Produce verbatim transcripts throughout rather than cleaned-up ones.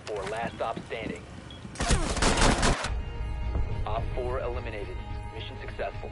four, last stop standing. Op four eliminated. Mission successful.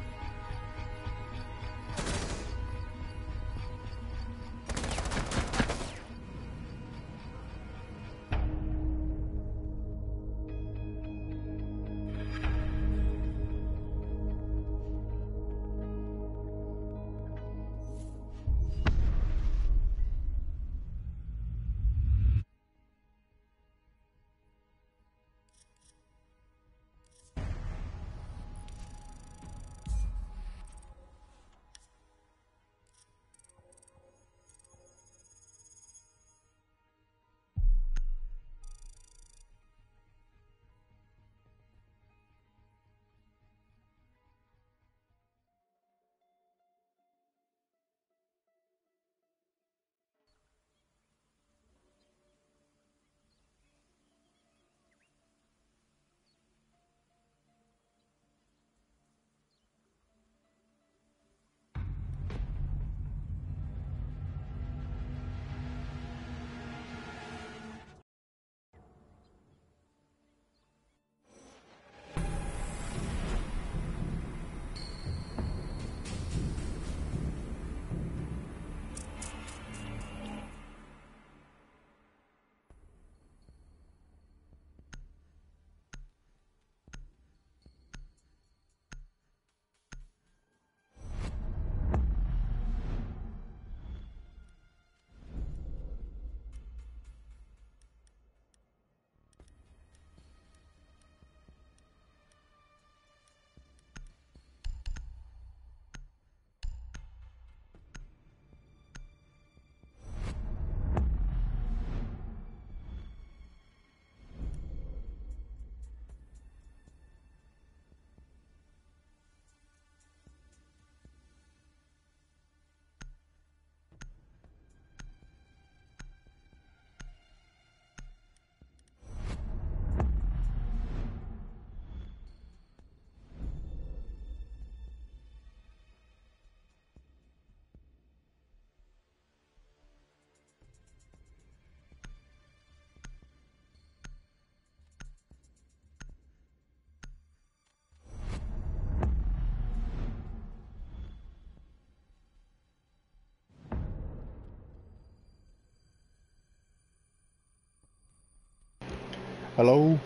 Hello?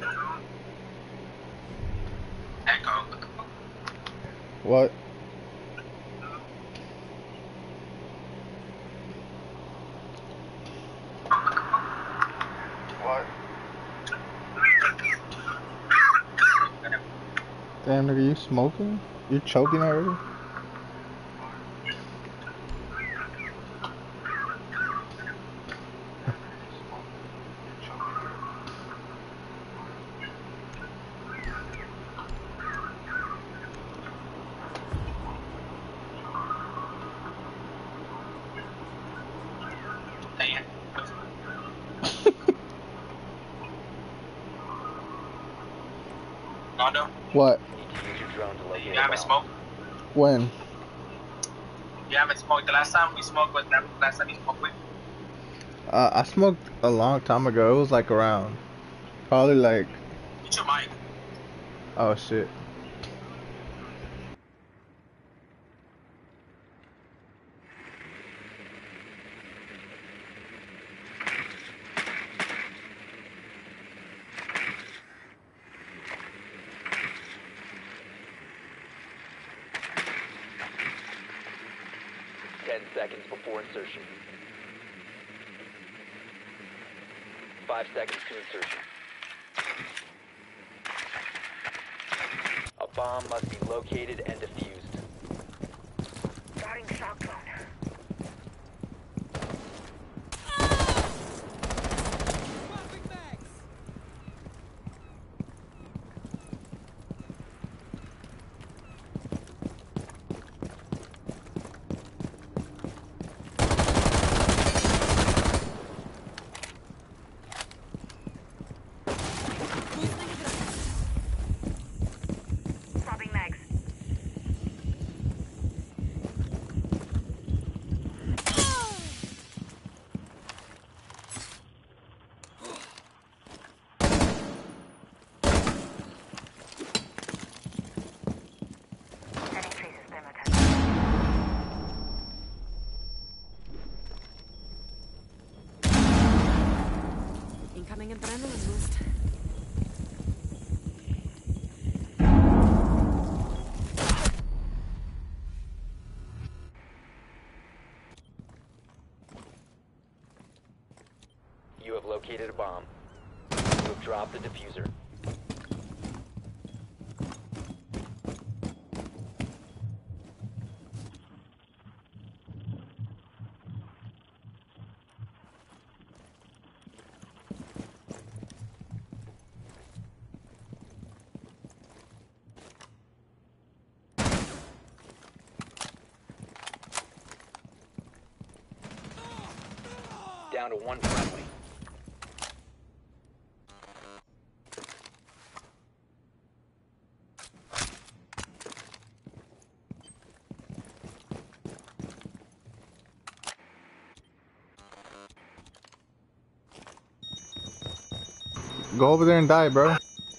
Echo. What? What? Damn, nigga, you smoking? You choking already? Rondo, What? Need to use your drone to locate you a haven't bomb. smoked? When? You haven't smoked. The last time we smoked was that last time you smoked with? Uh, I smoked a long time ago. It was like around, probably like, Get your mic. oh shit. Ten seconds before insertion. Five seconds to insertion. A bomb must be located and defused. Starting shock drone. Swapping mags. Getting adrenaline boost. You have located a bomb. You have dropped the diffuser. Down to one friendly. Go over there and die, bro.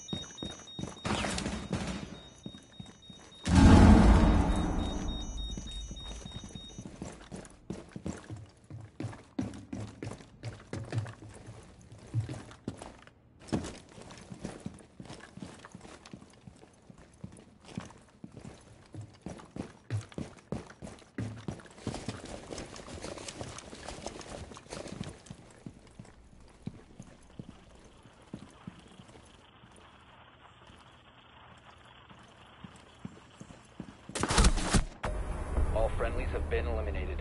All friendlies have been eliminated.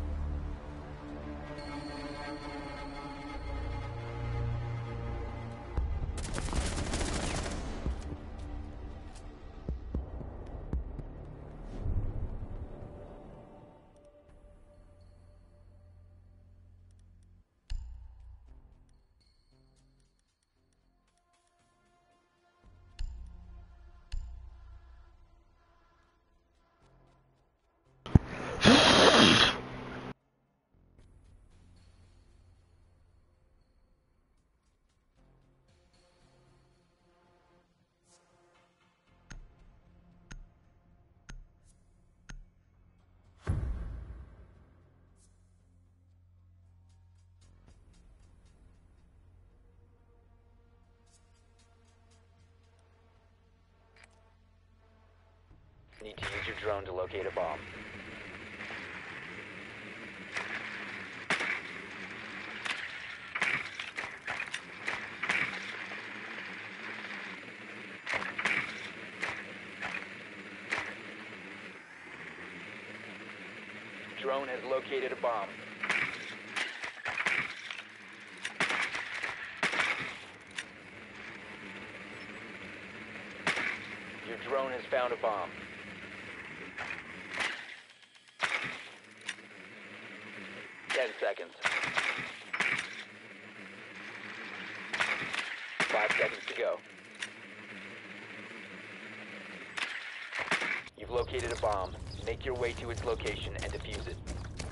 Need to use your drone to locate a bomb. Drone has located a bomb. Your drone has found a bomb. Ten seconds. Five seconds to go. You've located a bomb. Make your way to its location and defuse it.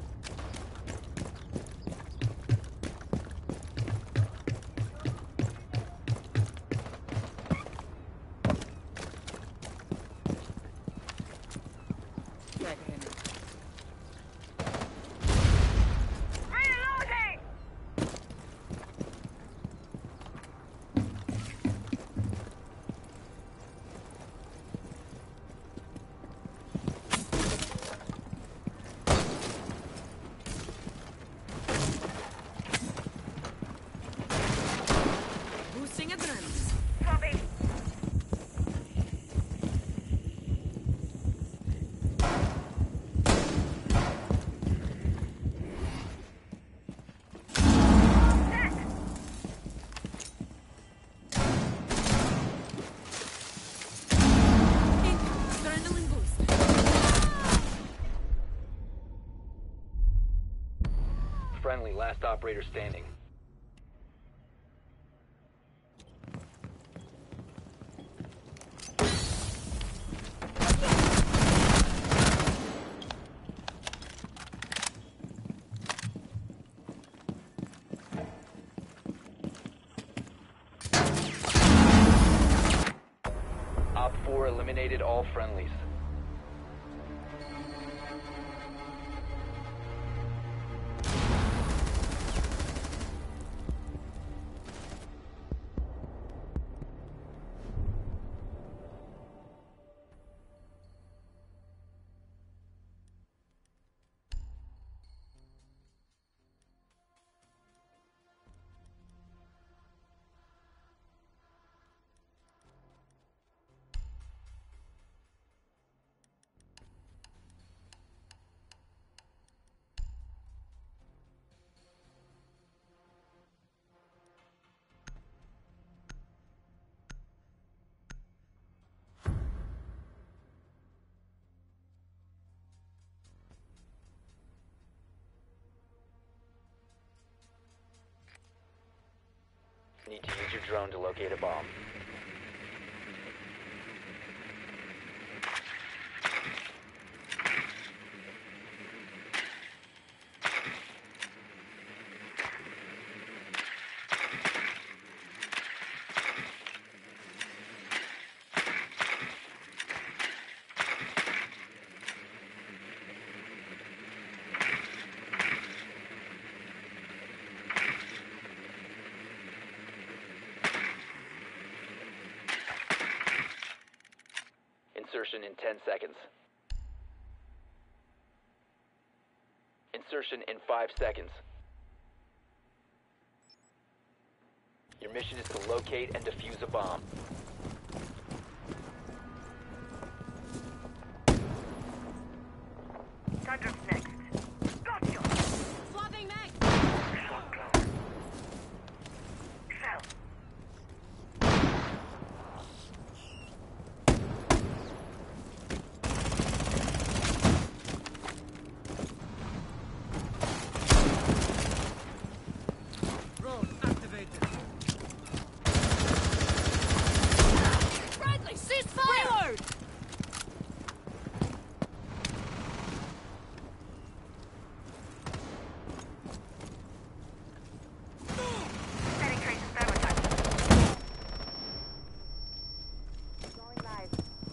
Reloading! Boosting adrenaline. Copy. Adrenaline boost. Friendly, last operator standing. Op four eliminated all friendlies. Need to use your drone to locate a bomb. Insertion in ten seconds. Insertion in five seconds. Your mission is to locate and defuse a bomb. Thunder's next. Got you! Swapping mag. Fell. Drone activated. Bradley, cease fire! Reload! Setting traces sabotage. Going live.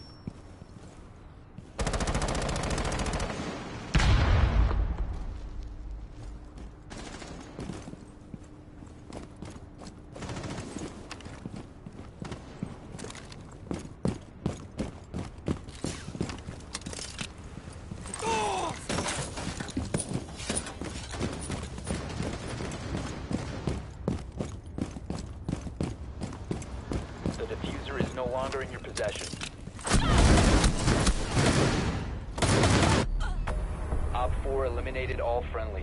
The diffuser is no longer in your possession. Op four eliminated all friendlies.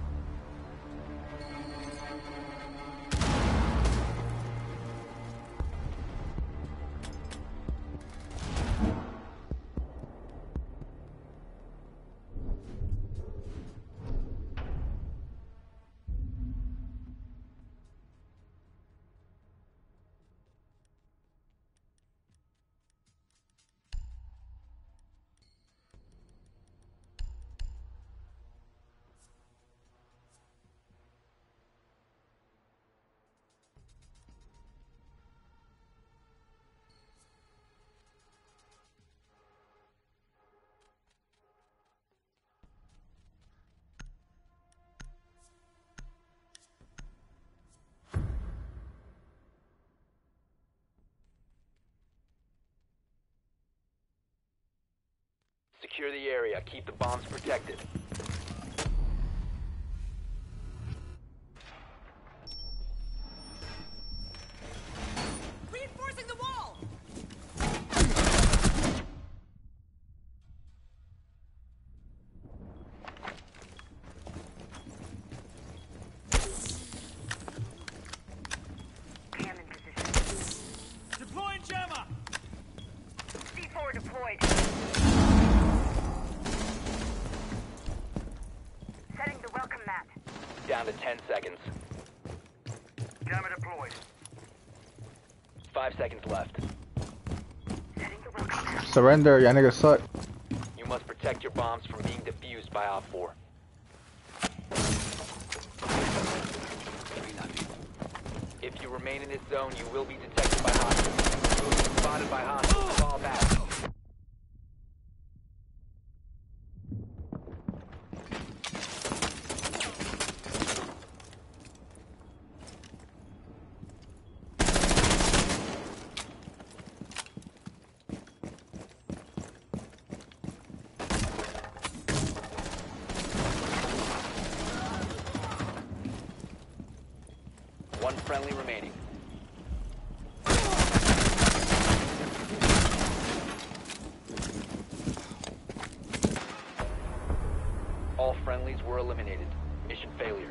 Secure the area. Keep the bombs protected. Reinforcing the wall! Cam in position. Deploying jammer. C four deployed. Setting the welcome mat. Down to ten seconds. Jammer deployed. Five seconds left. Setting the welcome mat. Surrender, y'all niggas suck. You must protect your bombs from being defused by Op four. If you remain in this zone, you will be detected by hostiles. You will be spotted by hostiles. Fall back. One friendly remaining. All friendlies were eliminated. Mission failure.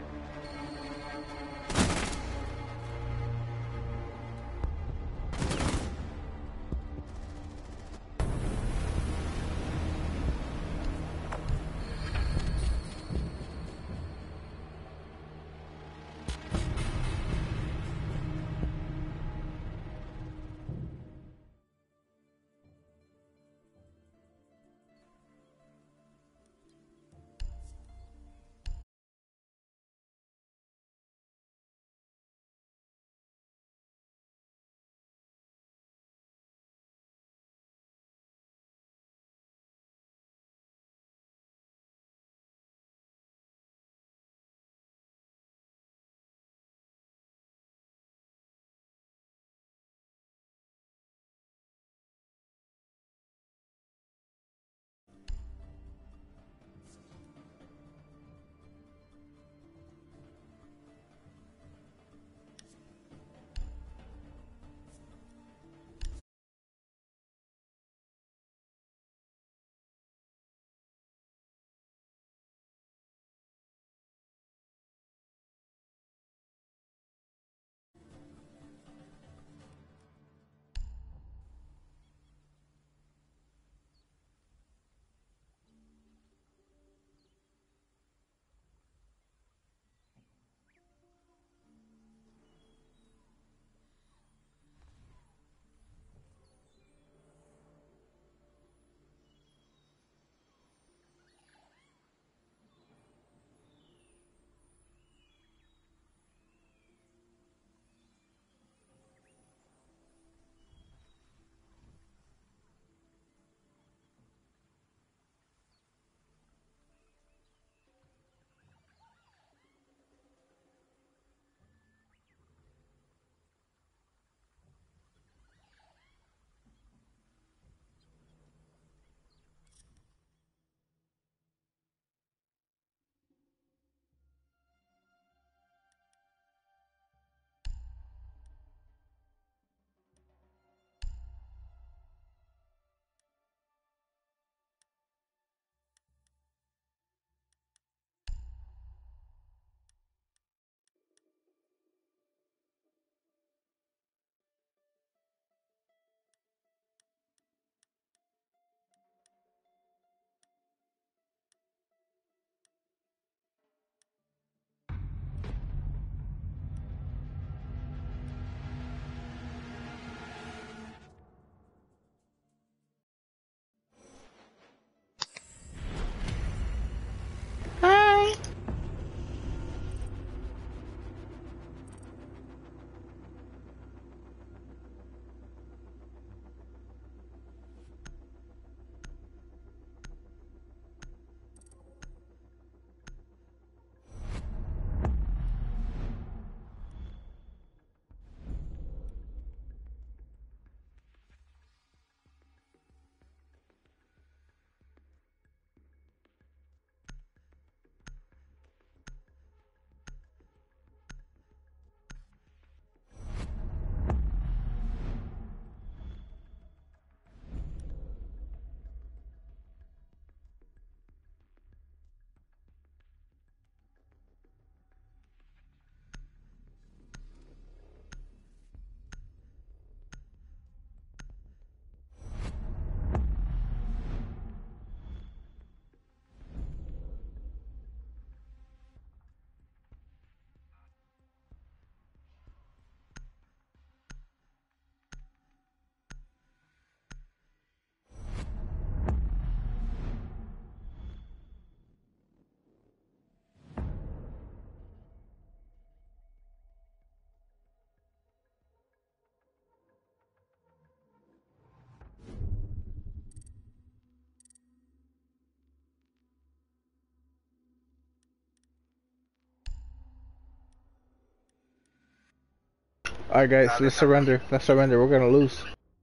Alright guys, let's surrender. Let's surrender. We're gonna lose.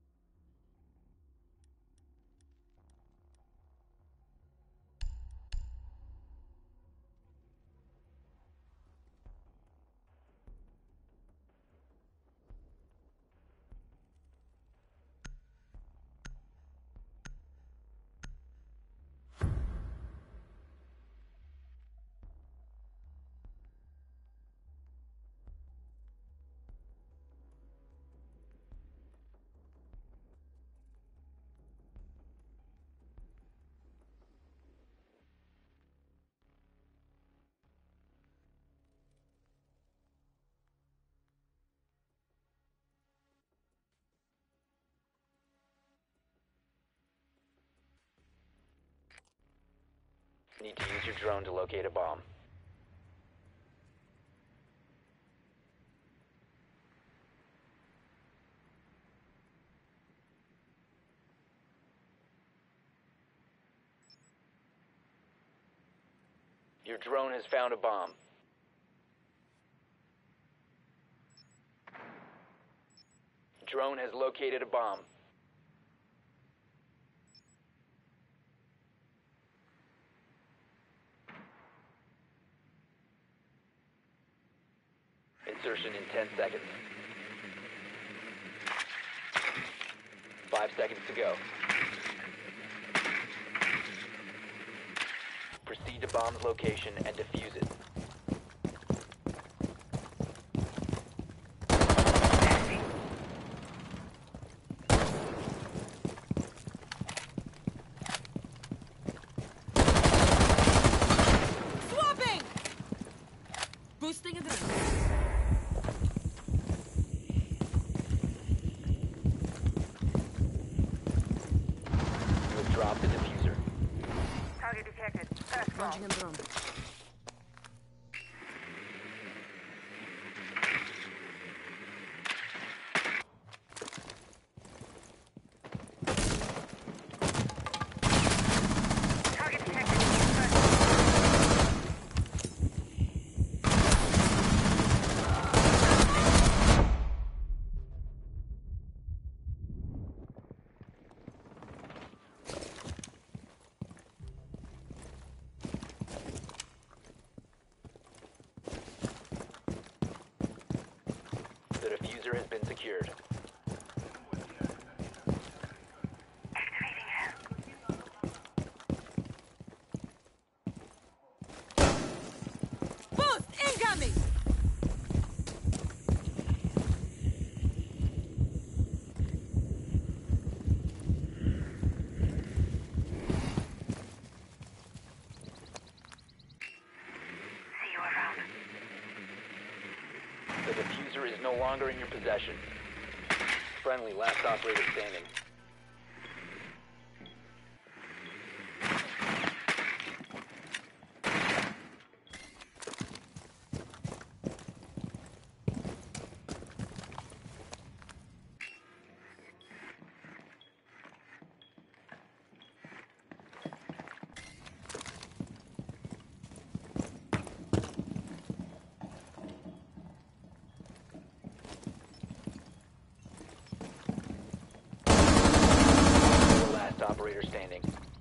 Need to use your drone to locate a bomb. Your drone has found a bomb. Drone has located a bomb. Insertion in ten seconds. Five seconds to go. Proceed to bomb's location and defuse it. Swapping! Boosting adrenaline. You have dropped the diffuser. Target detected. First floor. Launching a drone. Target detected. First floor. The diffuser has been secured. Boost incoming! See you around. The diffuser is no longer in your possession. Friendly, last operator standing. The last operator standing.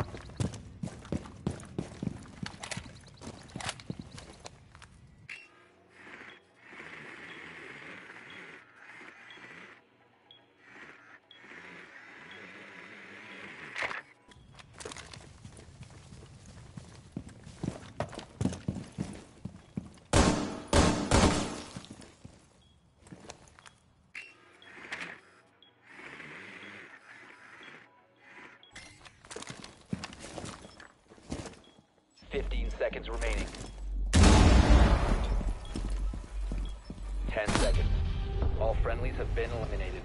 Fifteen seconds remaining. Ten seconds. All friendlies have been eliminated.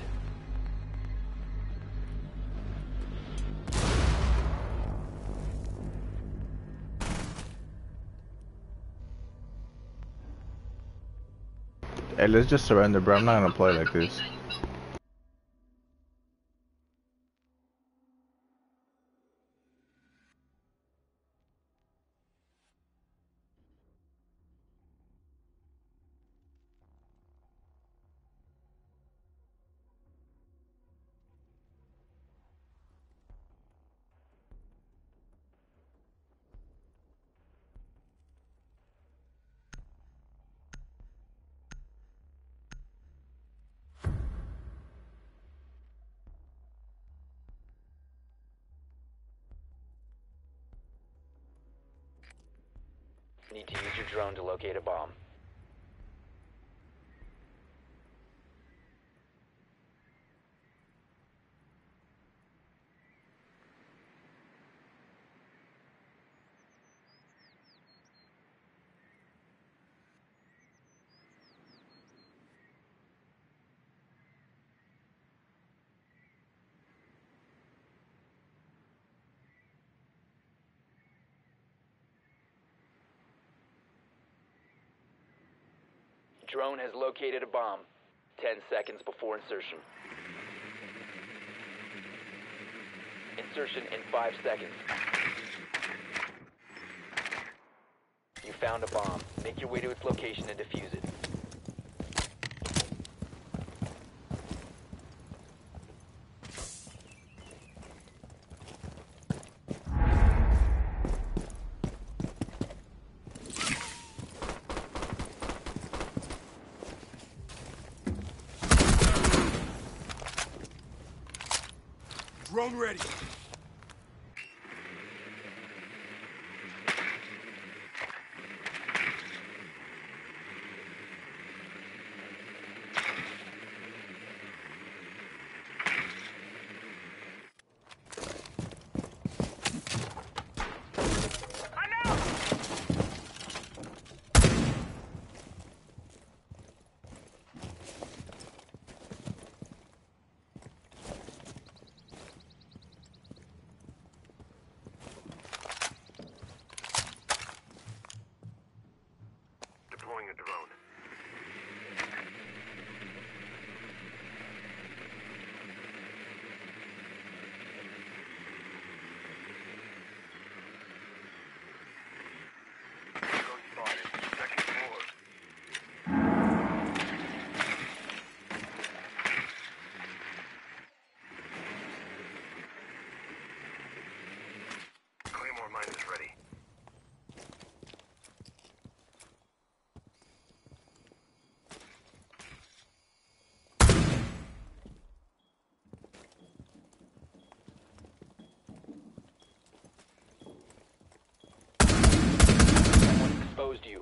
Hey, let's just surrender, bro. I'm not gonna play like this. Need to use your drone to locate a bomb. Drone has located a bomb. Ten seconds before insertion. Insertion in five seconds. You found a bomb. Make your way to its location and defuse it. Drone ready. Deploying a drone. Drone spotted. Second floor. Claymore mine is ready. Someone exposed you.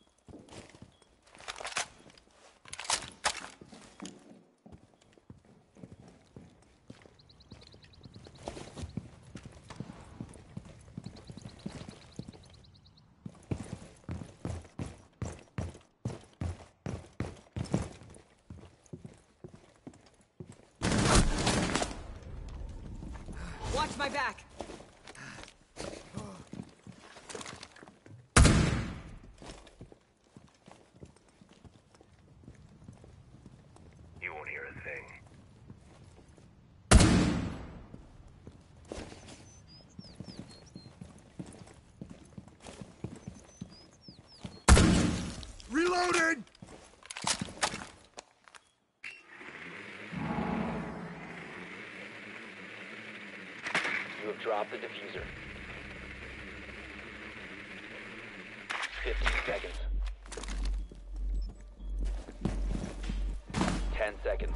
Watch my back. You won't hear a thing. Reloaded! You have dropped the diffuser. Fifteen seconds. Ten seconds.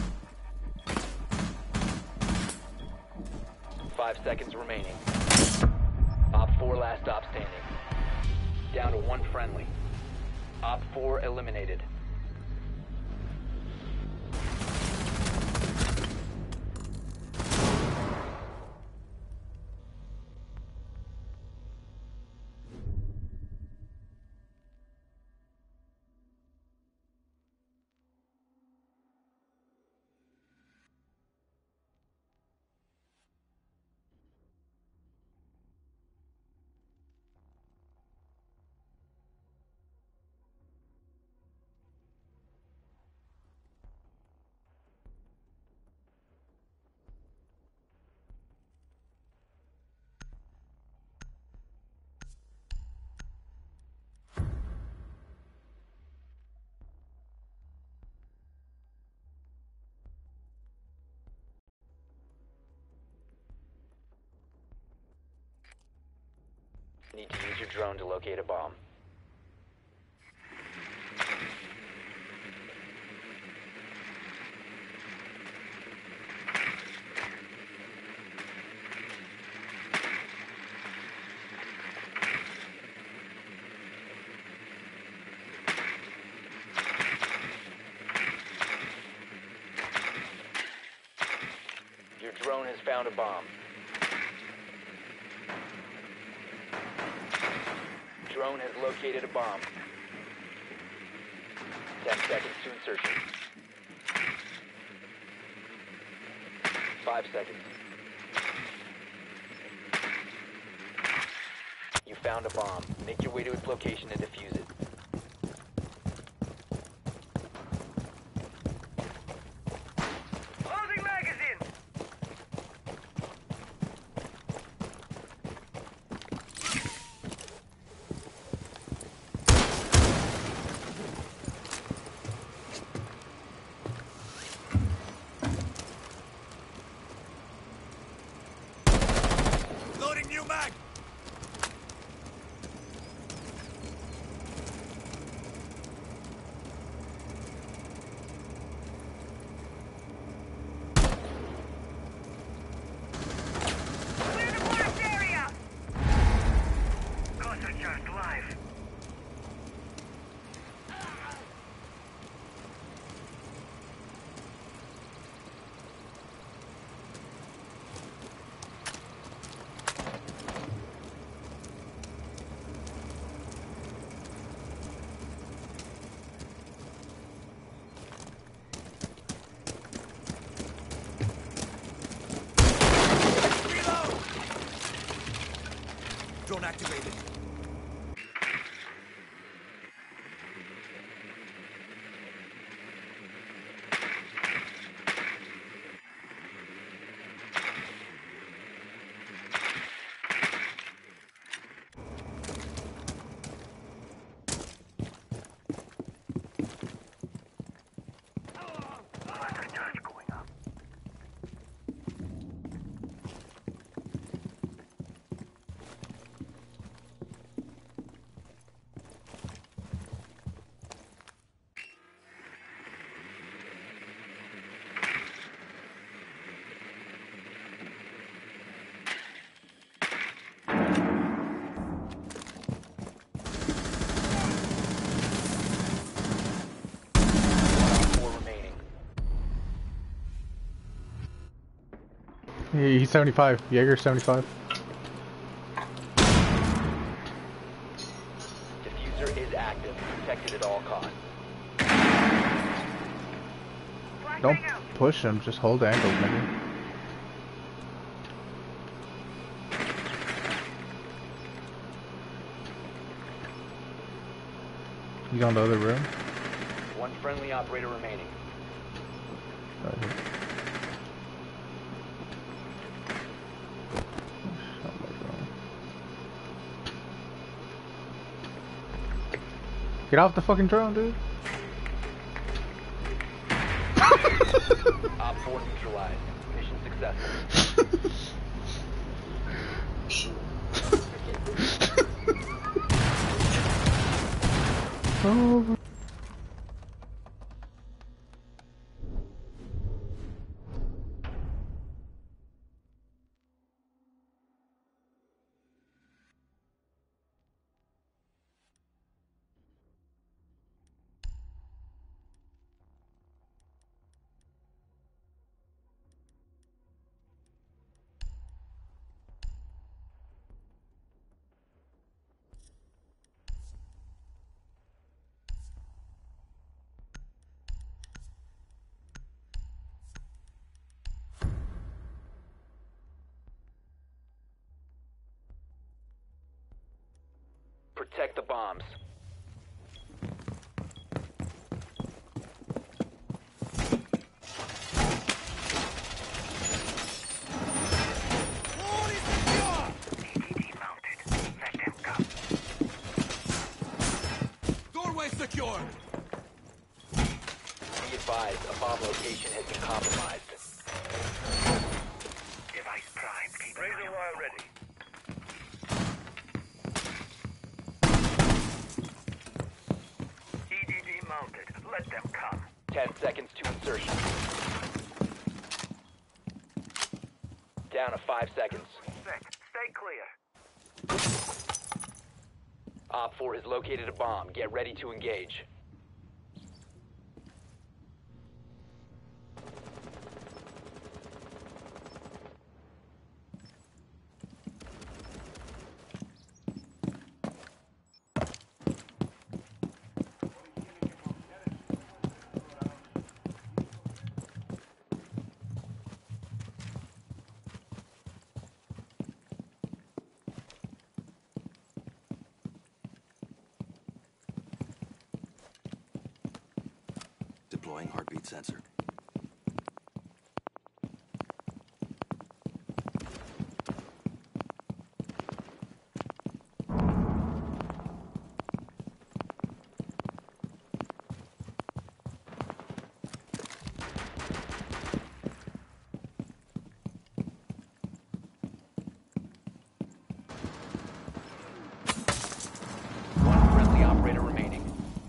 Five seconds remaining. Op four last stop standing. Down to one friendly. Op four eliminated. Need to use your drone to locate a bomb. found a bomb. Drone has located a bomb. Ten seconds to insertion. Five seconds. You found a bomb. Make your way to its location and defuse it. Closing magazine! Loading new mag! Clear the blast area! Cluster charge live. Reload! Drone activated. Cluster charge going up. Four remaining. He- He's seventy-five. Jaeger seventy-five. Diffuser is active. Protected at all costs. Don't Flashbang out! push him. Just hold angles, nigga. He's on the other room. One friendly operator remaining. Right here. Oh my God. Get off the fucking drone, dude. Op four neutralized. Mission successful. Oh. Protect the bombs. Doorway secured! Be advised, a bomb location has been compromised. Device primed. Keep razor wire ready. E D D mounted. Let them come. Ten seconds to insertion. Down to five seconds. Sec. Stay clear. Op four has located a bomb. Get ready to engage. Deploying heartbeat sensor. One friendly operator remaining.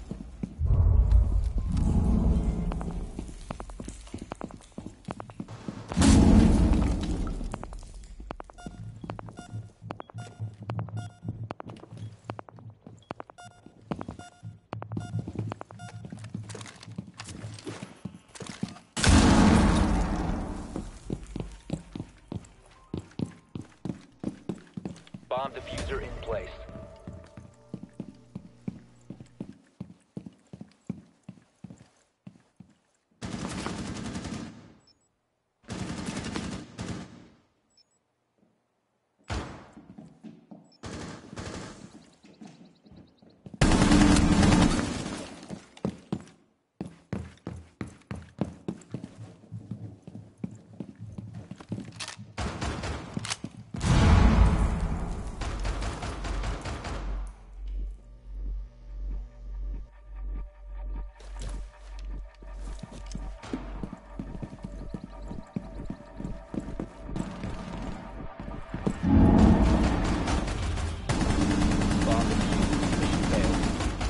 Bomb diffuser in place. Bomb diffuser. Mission failed.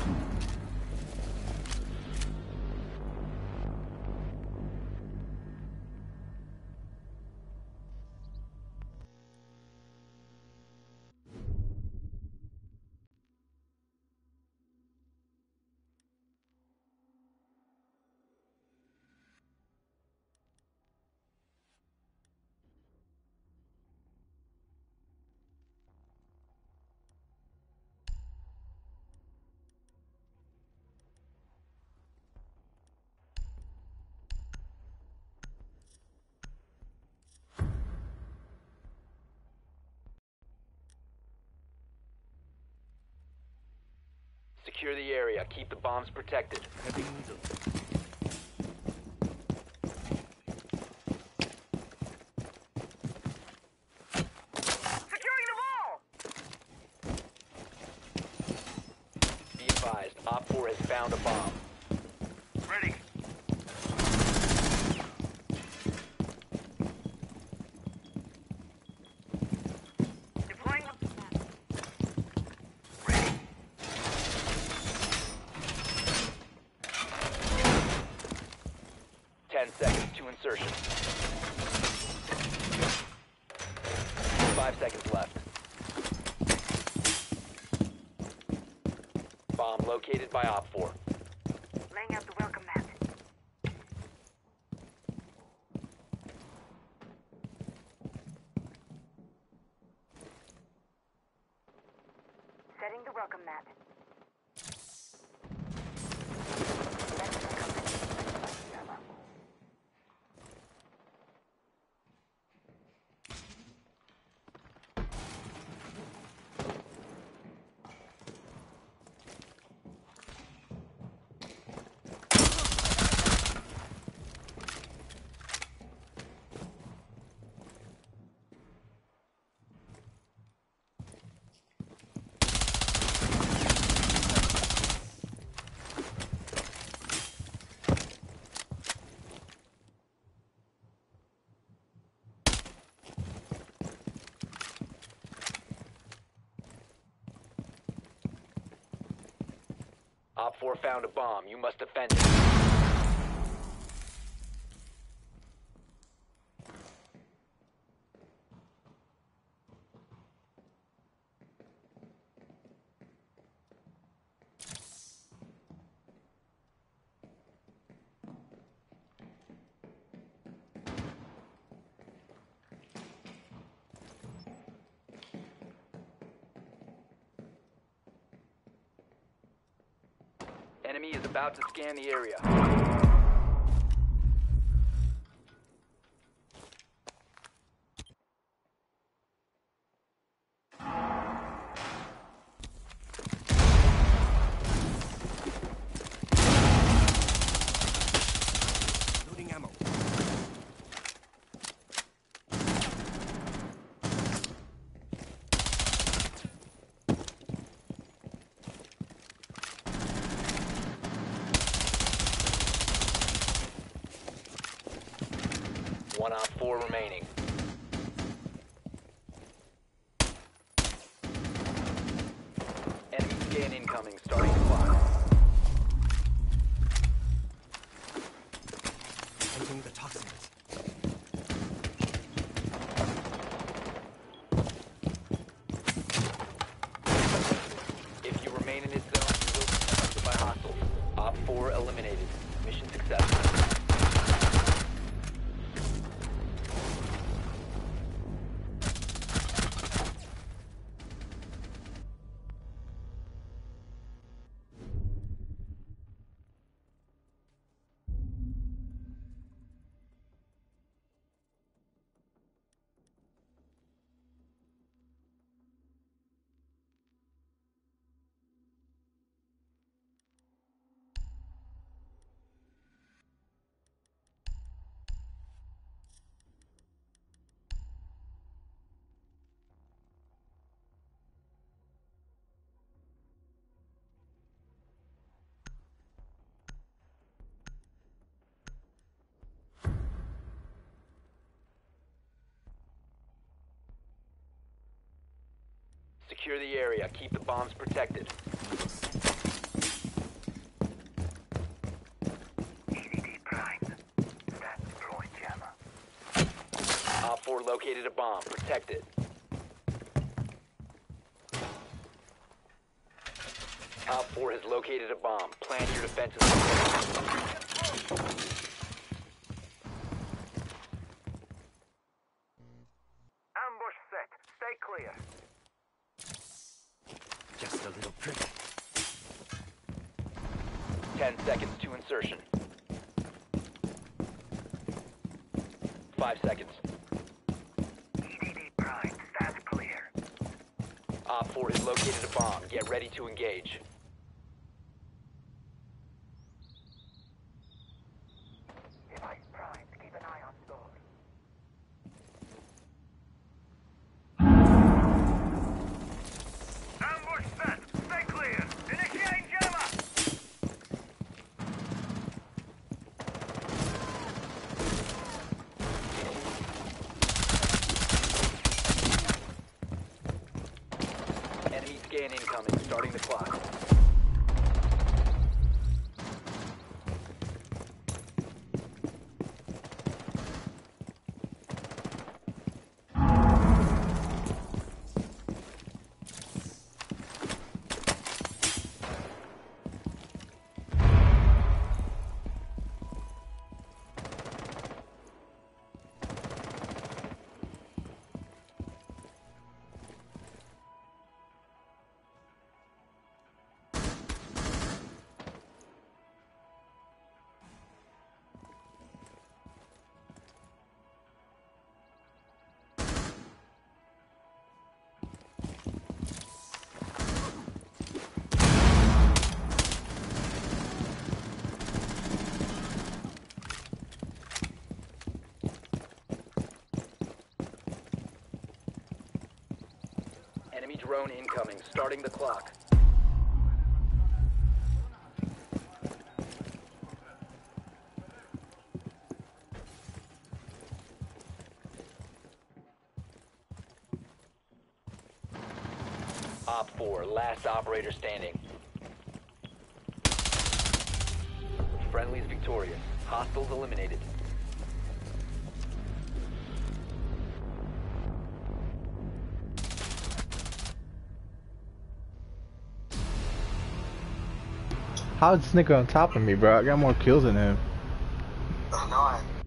Secure the area. Keep the bombs protected. Heading to... Securing the wall! Be advised, Op four has found a bomb. Ready. Deploying the... Ready. Ten seconds to insertion. Five seconds left. Bomb located by Op four. Laying out the welcome mat. Setting the welcome mat. Op four found a bomb. You must defend it. Enemy is about to scan the area. One op four remaining. Enemy scan incoming. Starting the clock. Entering the toxins. If you remain in this zone, you will be detected by hostiles. Op four eliminated. Mission successful. Secure the area. Keep the bombs protected. E D D prime. Stand throwing jammer. Op four located a bomb. Protect it. Op four has located a bomb. Plan your defenses. Ambush set. Stay clear. Just a little prick. Ten seconds to insertion. Five seconds. E D D prime. Stand clear. Op four has located a bomb. Get ready to engage. Device prime. Keep an eye on doors. Ambush set. Stay clear. Initiating jammer. Enemy scan incoming. Starting the clock. Enemy drone incoming. Starting the clock. Op four, last operator standing. Friendly's victorious. Hostiles eliminated. How's this nigga on top of me, bro? I got more kills than him. No, I